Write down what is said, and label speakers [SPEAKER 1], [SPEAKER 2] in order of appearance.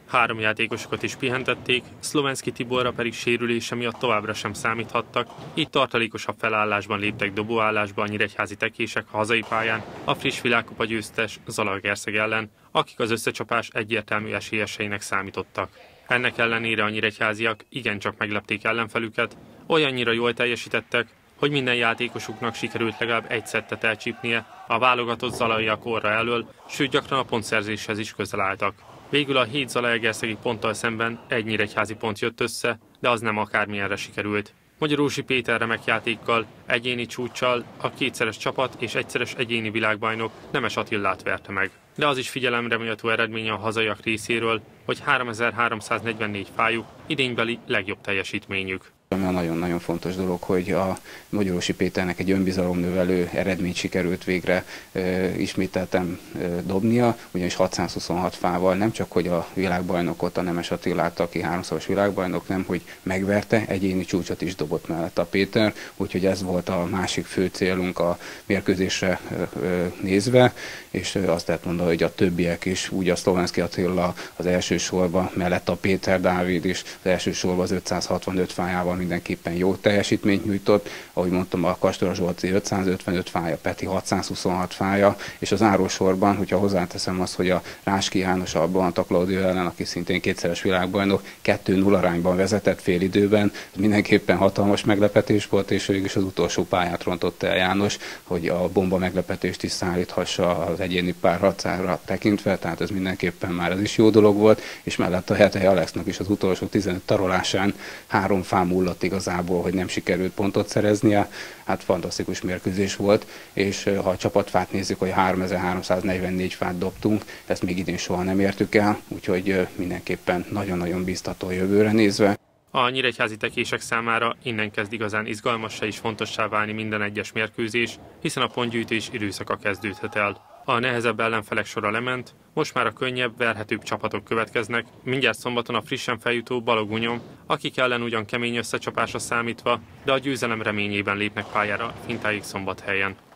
[SPEAKER 1] 3 játékosokat is pihentették, Szlovenszky Tiborra pedig sérülése miatt továbbra sem számíthattak, így tartalékosabb felállásban léptek dobóállásba a nyíregyházi tekések a hazai pályán a friss világkupa győztes Zalaegerszeg ellen, akik az összecsapás egyértelmű esélyeseinek számítottak. Ennek ellenére a nyíregyháziak igencsak meglepték ellenfelüket, olyannyira jól teljesítettek, hogy minden játékosuknak sikerült legalább egy szettet elcsípnie a válogatott zalaiak orra elől, sőt gyakran a pontszerzéshez is közel álltak. Végül a 7 zalaegerszegi ponttal szemben egy nyíregyházi pont jött össze, de az nem akármilyenre sikerült. Magyarósi Péter remek játékkal, egyéni csúccsal a kétszeres csapat és egyszeres egyéni világbajnok Nemes Attilát verte meg. De az is figyelemre méltó eredménye a hazaiak részéről, hogy 3344 fájuk idénybeli legjobb teljesítményük.
[SPEAKER 2] Nagyon-nagyon fontos dolog, hogy a Magyarósi Péternek egy önbizalomnövelő eredményt sikerült végre ismételten dobnia, ugyanis 626 fával nem csak hogy a világbajnokot, a Nemes Attilát, aki 3-szoros világbajnok, nem hogy megverte, egyéni csúcsot is dobott mellett a Péter, úgyhogy ez volt a másik fő célunk a mérkőzésre nézve, és azt lehet mondani, hogy a többiek is, úgy a Szlovenszky Attila az első sorban, mellett a Péter Dávid is az első sorban az 565 fájával mindenképpen jó teljesítményt nyújtott. Ahogy mondtam, a Kastor Zsolci 555 fája, Peti 626 fája, és az árósorban, hogyha hozzáteszem azt, hogy a Ráski János a Bohanta Klaudió ellen, aki szintén kétszeres világbajnok, 2-0 arányban vezetett fél időben, mindenképpen hatalmas meglepetés volt, és végül is az utolsó pályát rontott el János, hogy a bomba meglepetést is szállíthassa az egyéni párharcára tekintve, tehát ez mindenképpen már ez is jó dolog volt, és mellett a Hetei Alexnak is az utolsó 15 tarolásán 3 fá múlott igazából, hogy nem sikerült pontot szereznie. Hát fantasztikus mérkőzés volt, és ha a csapatfát nézzük, hogy 3344 fát dobtunk, ezt még idén soha nem értük el, úgyhogy mindenképpen nagyon-nagyon biztató jövőre nézve.
[SPEAKER 1] A nyíregyházi tekések számára innen kezd igazán izgalmassá és fontossá válni minden egyes mérkőzés, hiszen a pontgyűjtés időszaka kezdődhet el. A nehezebb ellenfelek sora lement, most már a könnyebb, verhetőbb csapatok következnek, mindjárt szombaton a frissen feljutó Balogunyom, akik ellen ugyan kemény összecsapásra számítva, de a győzelem reményében lépnek pályára Fintáig Szombathelyen.